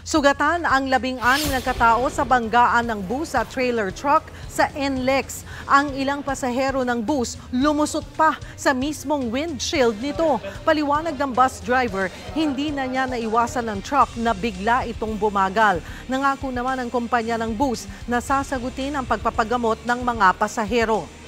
Sugatan ang 16 na katao sa banggaan ng bus at trailer truck sa NLEX. Ang ilang pasahero ng bus lumusot pa sa mismong windshield nito. Paliwanag ng bus driver, hindi na niya naiwasan ng truck na bigla itong bumagal. Nangako naman ang kumpanya ng bus na sasagutin ang pagpapagamot ng mga pasahero.